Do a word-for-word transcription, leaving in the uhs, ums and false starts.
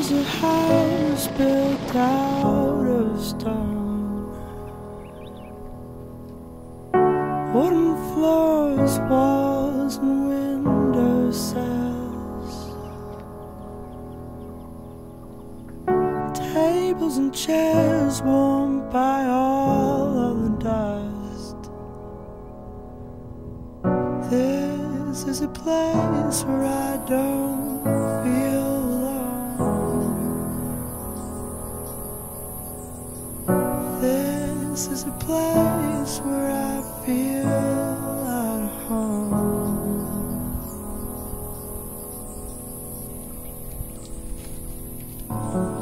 is a house built out of stone, wooden floors, walls and window sills, tables and chairs warmed by all of the dust. This is a place where I don't feel alone. This is a place where I feel at home.